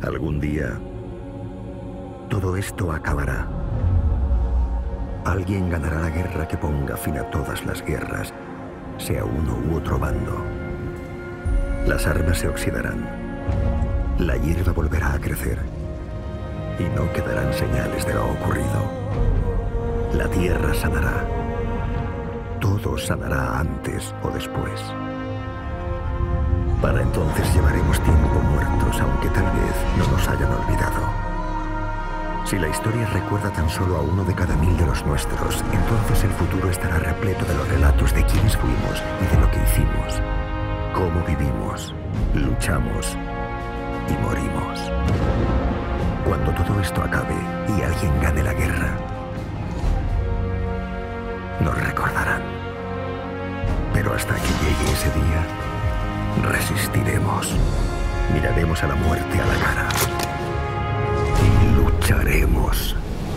Algún día, todo esto acabará. Alguien ganará la guerra que ponga fin a todas las guerras, sea uno u otro bando. Las armas se oxidarán, la hierba volverá a crecer y no quedarán señales de lo ocurrido. La tierra sanará. Todo sanará antes o después. Para entonces llevaremos tiempo muertos, aunque tal vez no nos hayan olvidado. Si la historia recuerda tan solo a uno de cada 1000 de los nuestros, entonces el futuro estará repleto de los relatos de quiénes fuimos y de lo que hicimos, cómo vivimos, luchamos y morimos. Cuando todo esto acabe y alguien gane la guerra, nos recordarán. Pero hasta que llegue ese día, resistiremos. Miraremos a la muerte a la cara y lucharemos.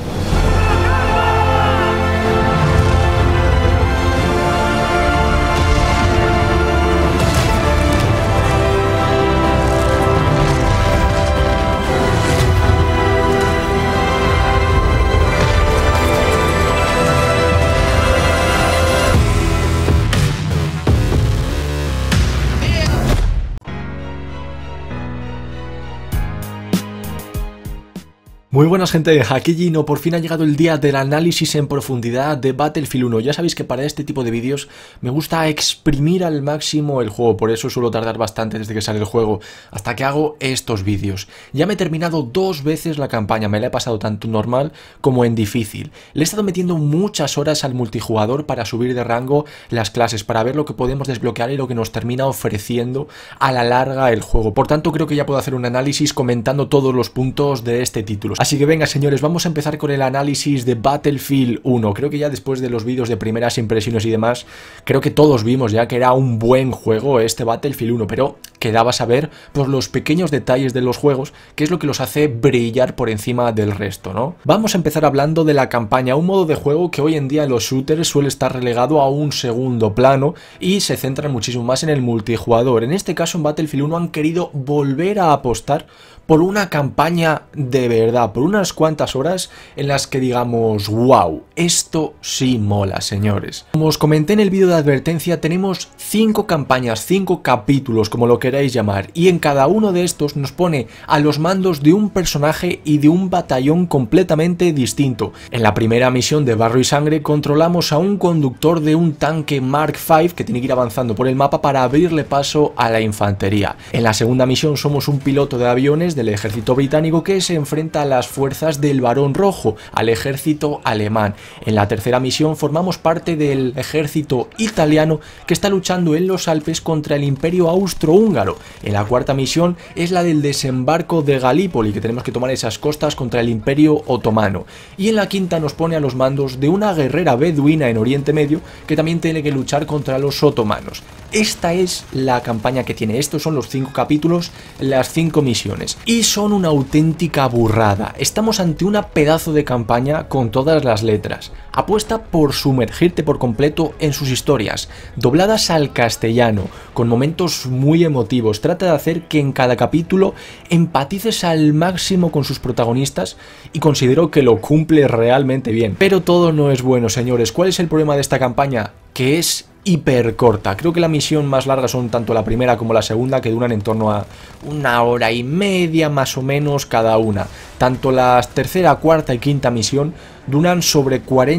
Muy buenas gente de Hakijino, por fin ha llegado el día del análisis en profundidad de Battlefield 1. Ya sabéis que para este tipo de vídeos me gusta exprimir al máximo el juego, por eso suelo tardar bastante desde que sale el juego hasta que hago estos vídeos. Ya me he terminado 2 veces la campaña, me la he pasado tanto normal como en difícil. Le he estado metiendo muchas horas al multijugador para subir de rango las clases, para ver lo que podemos desbloquear y lo que nos termina ofreciendo a la larga el juego. Por tanto, creo que ya puedo hacer un análisis comentando todos los puntos de este título. Así que venga señores, vamos a empezar con el análisis de Battlefield 1. Creo que ya después de los vídeos de primeras impresiones y demás, creo que todos vimos ya que era un buen juego este Battlefield 1, pero quedaba saber pues los pequeños detalles de los juegos, que es lo que los hace brillar por encima del resto, ¿no? Vamos a empezar hablando de la campaña, un modo de juego que hoy en día en los shooters suele estar relegado a un segundo plano y se centran muchísimo más en el multijugador. En este caso en Battlefield 1 han querido volver a apostar por una campaña de verdad, por unas cuantas horas en las que digamos, wow, esto sí mola, señores. Como os comenté en el vídeo de advertencia, tenemos 5 campañas, 5 capítulos, como lo queráis llamar, y en cada uno de estos nos pone a los mandos de un personaje y de un batallón completamente distinto. En la primera misión de Barro y Sangre controlamos a un conductor de un tanque Mark V que tiene que ir avanzando por el mapa para abrirle paso a la infantería. En la segunda misión somos un piloto de aviones del ejército británico que se enfrenta a las fuerzas del Barón Rojo, al ejército alemán. En la tercera misión formamos parte del ejército italiano que está luchando en los Alpes contra el Imperio Austrohúngaro. En la cuarta misión es la del desembarco de Galípoli, que tenemos que tomar esas costas contra el Imperio Otomano. Y en la quinta nos pone a los mandos de una guerrera beduina en Oriente Medio que también tiene que luchar contra los otomanos. Esta es la campaña que tiene, estos son los 5 capítulos, las 5 misiones. Y son una auténtica burrada. Estamos ante una pedazo de campaña con todas las letras. Apuesta por sumergirte por completo en sus historias, dobladas al castellano, con momentos muy emotivos. Trata de hacer que en cada capítulo empatices al máximo con sus protagonistas y considero que lo cumple realmente bien. Pero todo no es bueno, señores. ¿Cuál es el problema de esta campaña? Que es hiper corta. Creo que la misión más larga son tanto la primera como la segunda, que duran en torno a 1 hora y media más o menos cada una. Tanto la tercera, cuarta y quinta misión duran sobre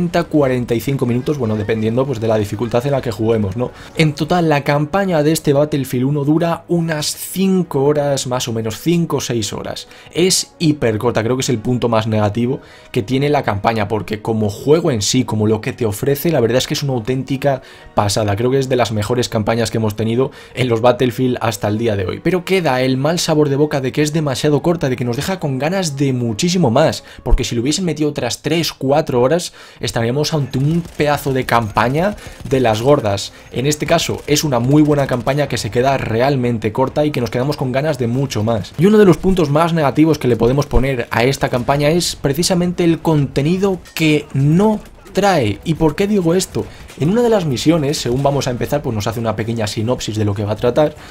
40-45 minutos, bueno, dependiendo pues de la dificultad en la que juguemos, ¿no? En total, la campaña de este Battlefield 1 dura unas 5 horas, más o menos 5 o 6 horas. Es hiper corta, creo que es el punto más negativo que tiene la campaña, porque como juego en sí, como lo que te ofrece, la verdad es que es una auténtica pasada. Creo que es de las mejores campañas que hemos tenido en los Battlefield hasta el día de hoy. Pero queda el mal sabor de boca de que es demasiado corta, de que nos deja con ganas de muchísimo más, porque si lo hubiesen metido otras 3-4 horas estaríamos ante un pedazo de campaña de las gordas. En este caso es una muy buena campaña que se queda realmente corta y que nos quedamos con ganas de mucho más. Y uno de los puntos más negativos que le podemos poner a esta campaña es precisamente el contenido que no trae. ¿Y por qué digo esto? En una de las misiones, según vamos a empezar, pues nos hace una pequeña sinopsis de lo que va a tratar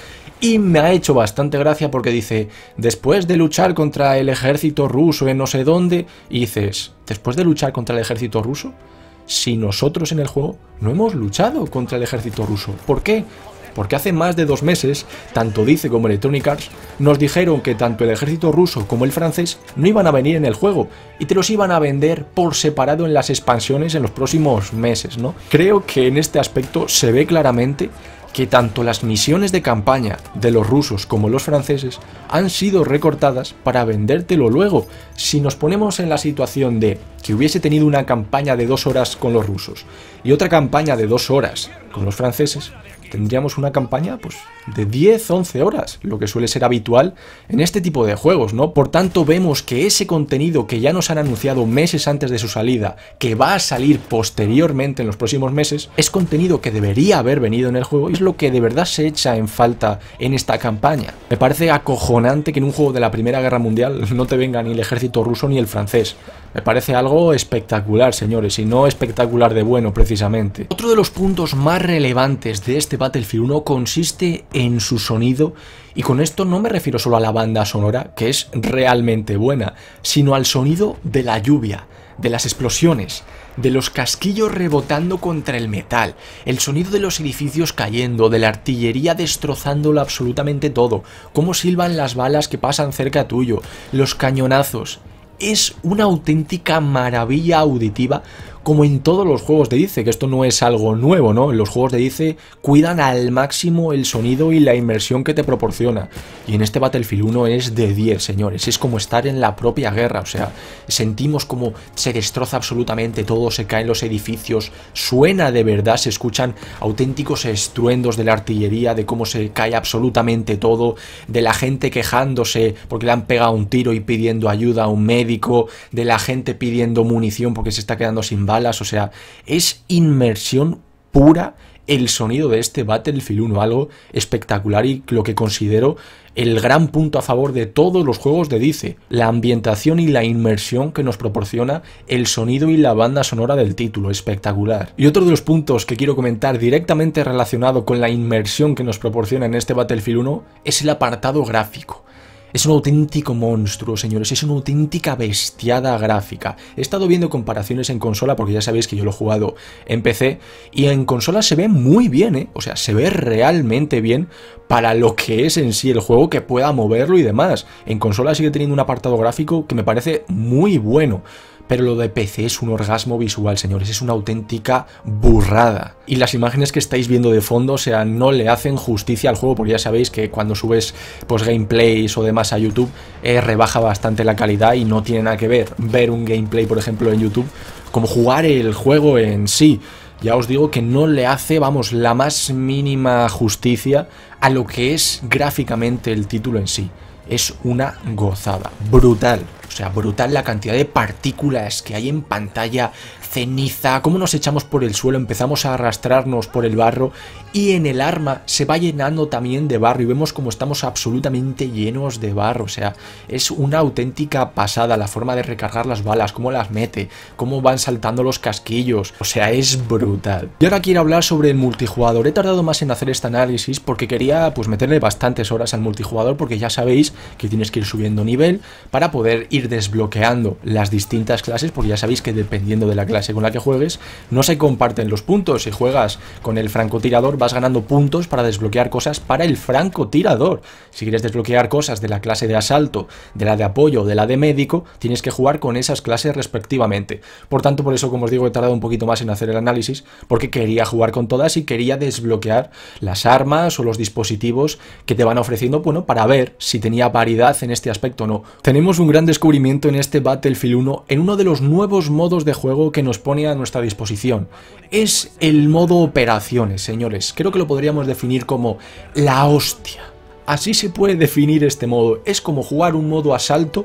Y me ha hecho bastante gracia porque dice, después de luchar contra el ejército ruso en no sé dónde, y dices, ¿después de luchar contra el ejército ruso? Si nosotros en el juego no hemos luchado contra el ejército ruso. ¿Por qué? Porque hace más de 2 meses, tanto DICE como Electronic Arts nos dijeron que tanto el ejército ruso como el francés no iban a venir en el juego y te los iban a vender por separado en las expansiones en los próximos meses, ¿no? Creo que en este aspecto se ve claramente que tanto las misiones de campaña de los rusos como los franceses han sido recortadas para vendértelo luego. Si nos ponemos en la situación de que hubiese tenido una campaña de 2 horas con los rusos y otra campaña de 2 horas con los franceses, tendríamos una campaña pues de 10-11 horas, lo que suele ser habitual en este tipo de juegos, ¿no? Por tanto, vemos que ese contenido que ya nos han anunciado meses antes de su salida, que va a salir posteriormente en los próximos meses, es contenido que debería haber venido en el juego y es lo que de verdad se echa en falta en esta campaña. Me parece acojonante que en un juego de la Primera Guerra Mundial no te venga ni el ejército ruso ni el francés. Me parece algo espectacular, señores, y no espectacular de bueno, precisamente. Otro de los puntos más relevantes de este Battlefield 1 consiste en su sonido, y con esto no me refiero solo a la banda sonora, que es realmente buena, sino al sonido de la lluvia, de las explosiones, de los casquillos rebotando contra el metal, el sonido de los edificios cayendo, de la artillería destrozándolo absolutamente todo, cómo silban las balas que pasan cerca tuyo, los cañonazos. Es una auténtica maravilla auditiva, como en todos los juegos de DICE, que esto no es algo nuevo, ¿no? Los juegos de DICE cuidan al máximo el sonido y la inmersión que te proporciona. Y en este Battlefield 1 es de 10, señores. Es como estar en la propia guerra, o sea, sentimos como se destroza absolutamente todo, se caen los edificios, suena de verdad, se escuchan auténticos estruendos de la artillería, de cómo se cae absolutamente todo, de la gente quejándose porque le han pegado un tiro y pidiendo ayuda a un médico, de la gente pidiendo munición porque se está quedando sin balas. O sea, es inmersión pura el sonido de este Battlefield 1, algo espectacular y lo que considero el gran punto a favor de todos los juegos de DICE, la ambientación y la inmersión que nos proporciona el sonido y la banda sonora del título, espectacular. Y otro de los puntos que quiero comentar directamente relacionado con la inmersión que nos proporciona en este Battlefield 1 es el apartado gráfico. Es un auténtico monstruo, señores, es una auténtica bestiada gráfica. He estado viendo comparaciones en consola porque ya sabéis que yo lo he jugado en PC y en consola se ve muy bien, ¿eh? O sea, se ve realmente bien para lo que es en sí el juego, que pueda moverlo y demás. En consola sigue teniendo un apartado gráfico que me parece muy bueno. Pero lo de PC es un orgasmo visual, señores, es una auténtica burrada. Y las imágenes que estáis viendo de fondo, o sea, no le hacen justicia al juego, porque ya sabéis que cuando subes pues gameplays o demás a YouTube, rebaja bastante la calidad y no tiene nada que ver un gameplay, por ejemplo, en YouTube, como jugar el juego en sí. Ya os digo que no le hace, vamos, la más mínima justicia a lo que es gráficamente el título en sí. Es una gozada, brutal, o sea, brutal la cantidad de partículas que hay en pantalla, ceniza, cómo nos echamos por el suelo, empezamos a arrastrarnos por el barro y en el arma se va llenando también de barro y vemos como estamos absolutamente llenos de barro, o sea, es una auténtica pasada la forma de recargar las balas, cómo las mete, cómo van saltando los casquillos, o sea, es brutal. Y ahora quiero hablar sobre el multijugador. He tardado más en hacer este análisis porque quería pues meterle bastantes horas al multijugador, porque ya sabéis que tienes que ir subiendo nivel para poder ir desbloqueando las distintas clases, porque ya sabéis que dependiendo de la clase con la que juegues no se comparten los puntos. Si juegas con el francotirador vas ganando puntos para desbloquear cosas para el francotirador. Si quieres desbloquear cosas de la clase de asalto, de la de apoyo o de la de médico, tienes que jugar con esas clases respectivamente. Por tanto, por eso, como os digo, he tardado un poquito más en hacer el análisis, porque quería jugar con todas y quería desbloquear las armas o los dispositivos que te van ofreciendo, bueno, para ver si tenía variedad en este aspecto o no. Tenemos un gran descubrimiento en este Battlefield 1 en uno de los nuevos modos de juego que nos pone a nuestra disposición. Es el modo operaciones, señores. Creo que lo podríamos definir como la hostia. Así se puede definir este modo. Es como jugar un modo asalto,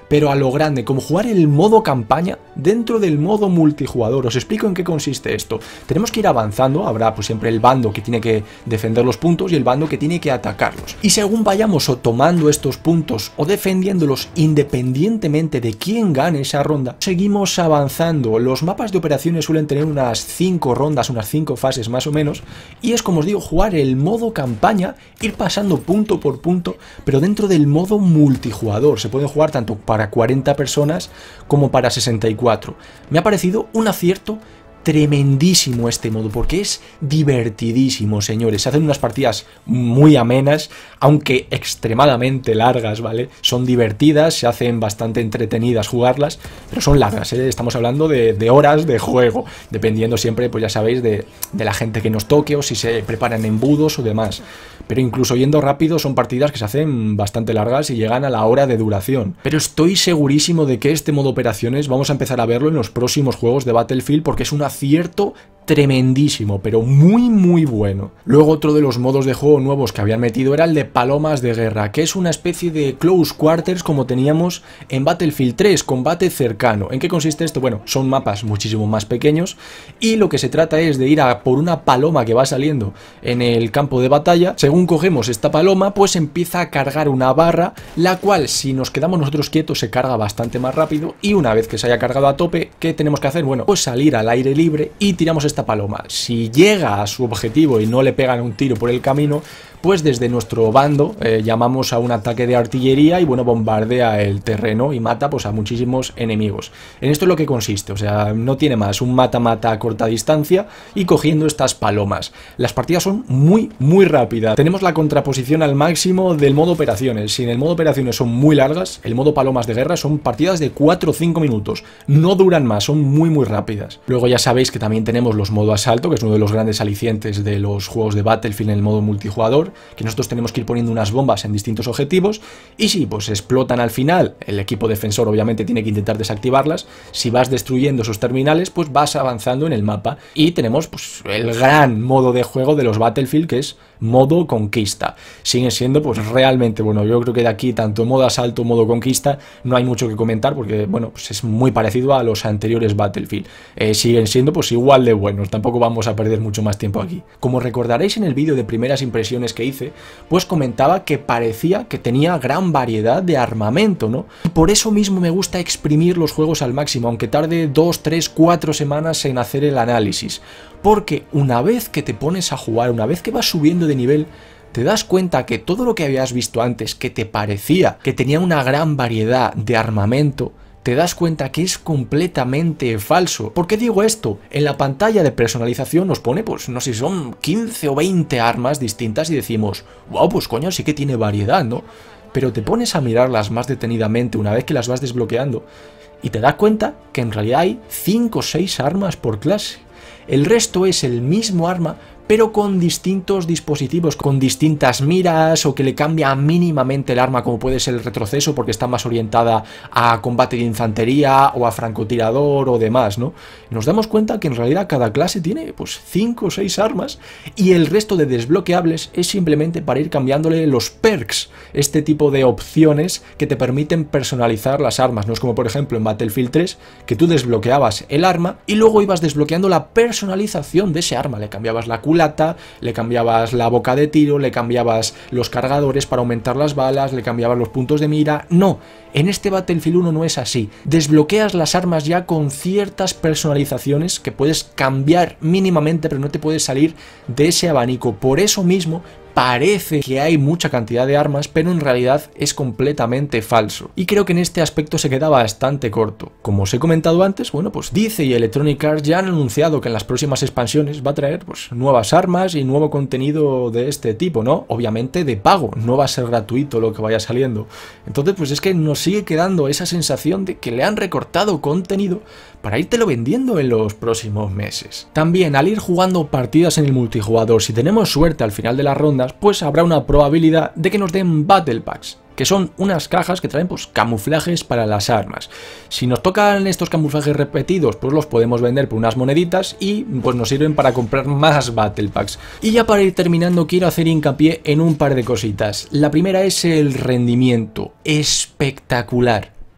pero a lo grande, como jugar el modo campaña dentro del modo multijugador. Os explico en qué consiste esto. Tenemos que ir avanzando, habrá pues siempre el bando que tiene que defender los puntos y el bando que tiene que atacarlos. Y según vayamos o tomando estos puntos o defendiéndolos independientemente de quién gane esa ronda, seguimos avanzando. Los mapas de operaciones suelen tener unas 5 rondas, unas 5 fases más o menos, y es, como os digo, jugar el modo campaña, ir pasando punto por punto, pero dentro del modo multijugador. Se puede jugar tanto para 40 personas como para 64. Me ha parecido un acierto tremendísimo este modo, porque es divertidísimo, señores. Se hacen unas partidas muy amenas, aunque extremadamente largas, ¿vale? Son divertidas, se hacen bastante entretenidas jugarlas, pero son largas, ¿eh? Estamos hablando de horas de juego, dependiendo siempre, pues ya sabéis, de la gente que nos toque o si se preparan embudos o demás. Pero incluso yendo rápido son partidas que se hacen bastante largas y llegan a la hora de duración. Pero estoy segurísimo de que este modo operaciones vamos a empezar a verlo en los próximos juegos de Battlefield, porque es un acierto tremendísimo, pero muy bueno. Luego otro de los modos de juego nuevos que habían metido era el de palomas de guerra, que es una especie de close quarters como teníamos en Battlefield 3, combate cercano. ¿En qué consiste esto? Bueno, son mapas muchísimo más pequeños y lo que se trata es de ir a por una paloma que va saliendo en el campo de batalla. Según cogemos esta paloma, pues empieza a cargar una barra, la cual si nos quedamos nosotros quietos se carga bastante más rápido, y una vez que se haya cargado a tope, ¿qué tenemos que hacer? Bueno, pues salir al aire libre y tiramos esta paloma. Si llega a su objetivo y no le pegan un tiro por el camino, pues desde nuestro bando llamamos a un ataque de artillería y bueno, bombardea el terreno y mata pues a muchísimos enemigos. En esto es lo que consiste, o sea, no tiene más, un mata-mata a corta distancia y cogiendo estas palomas. Las partidas son muy rápidas. Tenemos la contraposición al máximo del modo operaciones. Si en el modo operaciones son muy largas, el modo palomas de guerra son partidas de 4 o 5 minutos. No duran más, son muy rápidas. Luego ya sabéis que también tenemos los modo asalto, que es uno de los grandes alicientes de los juegos de Battlefield en el modo multijugador, que nosotros tenemos que ir poniendo unas bombas en distintos objetivos y si pues explotan al final, el equipo defensor obviamente tiene que intentar desactivarlas. Si vas destruyendo esos terminales, pues vas avanzando en el mapa. Y tenemos pues el gran modo de juego de los Battlefield, que es modo conquista. Sigue siendo pues realmente bueno. Yo creo que de aquí, tanto modo asalto, modo conquista, no hay mucho que comentar, porque bueno, pues es muy parecido a los anteriores Battlefield. Siguen siendo pues igual de buenos, tampoco vamos a perder mucho más tiempo aquí. Como recordaréis en el vídeo de primeras impresiones que hice, pues comentaba que parecía que tenía gran variedad de armamento, ¿no? Y por eso mismo me gusta exprimir los juegos al máximo, aunque tarde 2, 3, 4 semanas en hacer el análisis, porque una vez que te pones a jugar, una vez que vas subiendo de nivel, te das cuenta que todo lo que habías visto antes, que te parecía que tenía una gran variedad de armamento, te das cuenta que es completamente falso. ¿Por qué digo esto? En la pantalla de personalización nos pone, pues no sé si son 15 o 20 armas distintas y decimos, wow, pues coño, sí que tiene variedad, ¿no? Pero te pones a mirarlas más detenidamente una vez que las vas desbloqueando y te das cuenta que en realidad hay 5 o 6 armas por clase. El resto es el mismo arma, pero con distintos dispositivos, con distintas miras, o que le cambia mínimamente el arma, como puede ser el retroceso, porque está más orientada a combate de infantería o a francotirador o demás, ¿no? Nos damos cuenta que en realidad cada clase tiene pues 5 o 6 armas y el resto de desbloqueables es simplemente para ir cambiándole los perks, este tipo de opciones que te permiten personalizar las armas. No es como por ejemplo en Battlefield 3, que tú desbloqueabas el arma y luego ibas desbloqueando la personalización de ese arma, le cambiabas la culata, le cambiabas la boca de tiro, le cambiabas los cargadores para aumentar las balas, le cambiabas los puntos de mira. No, en este Battlefield 1 no es así. Desbloqueas las armas ya con ciertas personalizaciones que puedes cambiar mínimamente, pero no te puedes salir de ese abanico. Por eso mismo parece que hay mucha cantidad de armas, pero en realidad es completamente falso. Y creo que en este aspecto se queda bastante corto. Como os he comentado antes, bueno, pues DICE y Electronic Arts ya han anunciado que en las próximas expansiones va a traer pues nuevas armas y nuevo contenido de este tipo, ¿no? Obviamente de pago, no va a ser gratuito lo que vaya saliendo. Entonces pues es que nos sigue quedando esa sensación de que le han recortado contenido para írtelo vendiendo en los próximos meses. También al ir jugando partidas en el multijugador, si tenemos suerte al final de las rondas, pues habrá una probabilidad de que nos den Battle Packs, que son unas cajas que traen pues camuflajes para las armas. Si nos tocan estos camuflajes repetidos, pues los podemos vender por unas moneditas y pues nos sirven para comprar más Battle Packs. Y ya para ir terminando quiero hacer hincapié en un par de cositas. La primera es el rendimiento, espectacular.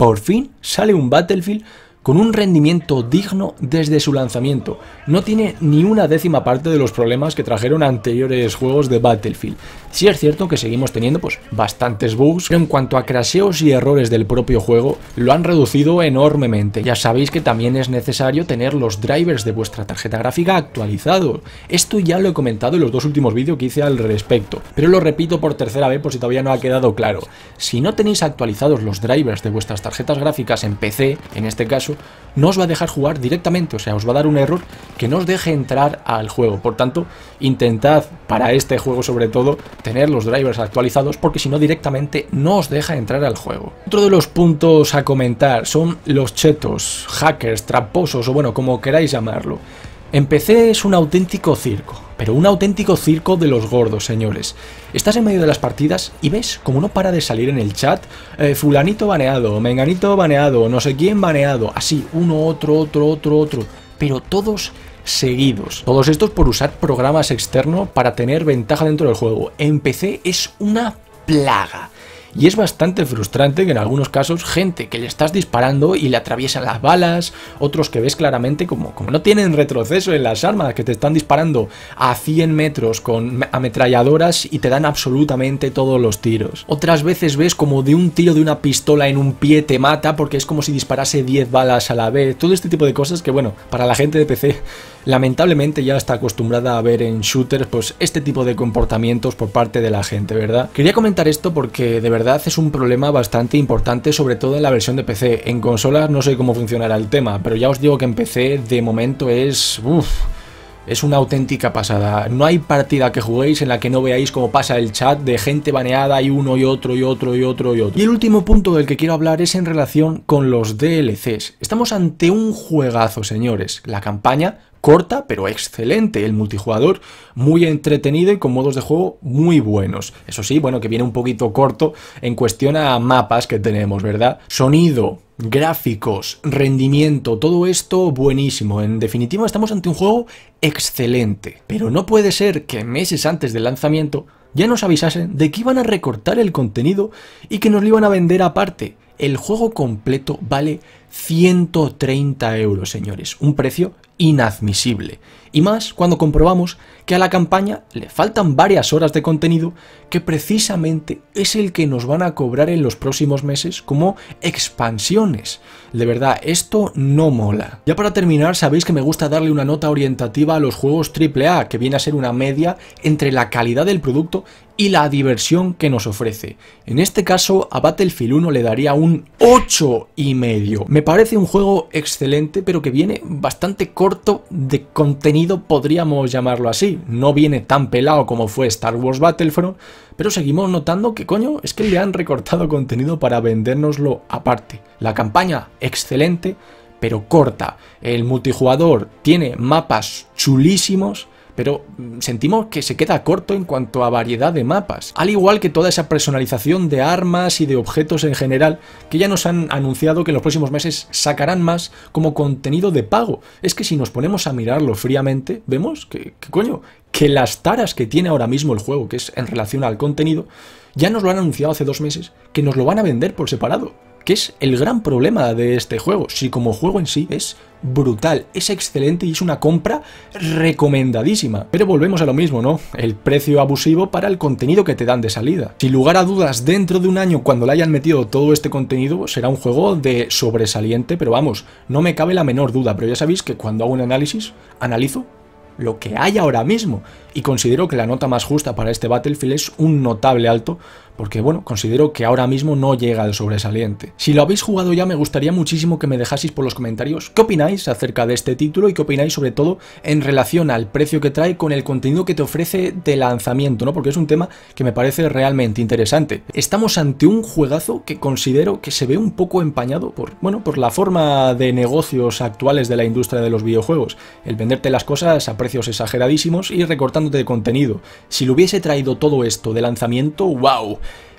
por fin sale un Battlefield con un rendimiento digno desde su lanzamiento. No tiene ni una décima parte de los problemas que trajeron anteriores juegos de Battlefield. Sí es cierto que seguimos teniendo pues bastantes bugs, pero en cuanto a crasheos y errores del propio juego, lo han reducido enormemente. Ya sabéis que también es necesario tener los drivers de vuestra tarjeta gráfica actualizados. Esto ya lo he comentado en los dos últimos vídeos que hice al respecto, pero lo repito por tercera vez por si todavía no ha quedado claro. Si no tenéis actualizados los drivers de vuestras tarjetas gráficas en PC, en este caso, no os va a dejar jugar directamente, o sea, os va a dar un error que no os deje entrar al juego. Por tanto, intentad, para este juego sobre todo, tener los drivers actualizados, porque si no directamente no os deja entrar al juego. Otro de los puntos a comentar son los chetos, hackers, tramposos o bueno, como queráis llamarlo. En PC es un auténtico circo, pero un auténtico circo de los gordos, señores. Estás en medio de las partidas y ves como no para de salir en el chat fulanito baneado, menganito baneado, no sé quién baneado, así, uno, otro, pero todos seguidos. Todos estos por usar programas externos para tener ventaja dentro del juego. En PC es una plaga. Y es bastante frustrante que en algunos casos gente que le estás disparando y le atraviesan las balas, otros que ves claramente como no tienen retroceso en las armas, que te están disparando a 100 metros con ametralladoras y te dan absolutamente todos los tiros. Otras veces ves como de un tiro de una pistola en un pie te mata porque es como si disparase 10 balas a la vez. Todo este tipo de cosas que bueno, para la gente de PC lamentablemente ya está acostumbrada a ver en shooters pues este tipo de comportamientos por parte de la gente, ¿verdad? Quería comentar esto porque de verdad es un problema bastante importante, sobre todo en la versión de PC. En consolas no sé cómo funcionará el tema, pero ya os digo que en PC de momento es una auténtica pasada. No hay partida que juguéis en la que no veáis cómo pasa el chat de gente baneada y uno y otro y otro y otro y otro. Y el último punto del que quiero hablar es en relación con los DLCs. Estamos ante un juegazo, señores. La campaña corta pero excelente, el multijugador muy entretenido y con modos de juego muy buenos. Eso sí, bueno, que viene un poquito corto en cuestión a mapas que tenemos, ¿verdad? Sonido, gráficos, rendimiento, todo esto buenísimo. En definitiva, estamos ante un juego excelente. Pero no puede ser que meses antes del lanzamiento ya nos avisasen de que iban a recortar el contenido y que nos lo iban a vender aparte. El juego completo vale 130 euros, señores. Un precio inadmisible. Y más cuando comprobamos que a la campaña le faltan varias horas de contenido que precisamente es el que nos van a cobrar en los próximos meses como expansiones. De verdad, esto no mola. Ya para terminar, sabéis que me gusta darle una nota orientativa a los juegos AAA, que viene a ser una media entre la calidad del producto y la diversión que nos ofrece. En este caso, a Battlefield 1 le daría un 8,5. Me parece un juego excelente, pero que viene bastante corto de contenido, podríamos llamarlo así. No viene tan pelado como fue Star Wars Battlefront, pero seguimos notando que coño, es que le han recortado contenido para vendérnoslo aparte. La campaña, excelente, pero corta. El multijugador tiene mapas chulísimos, pero sentimos que se queda corto en cuanto a variedad de mapas, al igual que toda esa personalización de armas y de objetos en general, que ya nos han anunciado que en los próximos meses sacarán más como contenido de pago. Es que si nos ponemos a mirarlo fríamente, vemos que las taras que tiene ahora mismo el juego, que es en relación al contenido, ya nos lo han anunciado hace 2 meses, que nos lo van a vender por separado. Que es el gran problema de este juego. Si como juego en sí es brutal, es excelente y es una compra recomendadísima. Pero volvemos a lo mismo, ¿no? El precio abusivo para el contenido que te dan de salida. Sin lugar a dudas, dentro de un año, cuando le hayan metido todo este contenido, será un juego de sobresaliente, pero vamos, no me cabe la menor duda. Pero ya sabéis que cuando hago un análisis, analizo lo que hay ahora mismo, y considero que la nota más justa para este Battlefield es un notable alto, porque bueno, considero que ahora mismo no llega al sobresaliente. Si lo habéis jugado ya, me gustaría muchísimo que me dejaseis por los comentarios qué opináis acerca de este título y qué opináis sobre todo en relación al precio que trae con el contenido que te ofrece de lanzamiento, ¿no? Porque es un tema que me parece realmente interesante. Estamos ante un juegazo que considero que se ve un poco empañado por la forma de negocios actuales de la industria de los videojuegos, el venderte las cosas a precios exageradísimos y recortándote de contenido. Si lo hubiese traído todo esto de lanzamiento, ¡wow!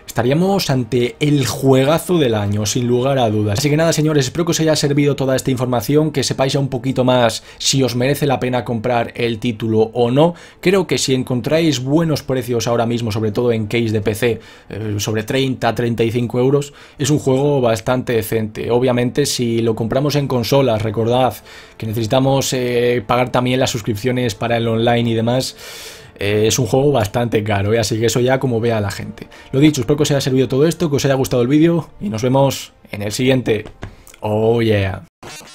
estaríamos ante el juegazo del año, sin lugar a dudas. Así que nada, señores, espero que os haya servido toda esta información, que sepáis ya un poquito más si os merece la pena comprar el título o no. Creo que si encontráis buenos precios ahora mismo, sobre todo en case de PC, sobre 30-35 euros, es un juego bastante decente. Obviamente, si lo compramos en consolas, recordad que necesitamos pagar también las suscripciones para el online y demás. Es un juego bastante caro, así que eso ya como vea la gente. Lo dicho, espero que os haya servido todo esto, que os haya gustado el vídeo y nos vemos en el siguiente. Oh yeah.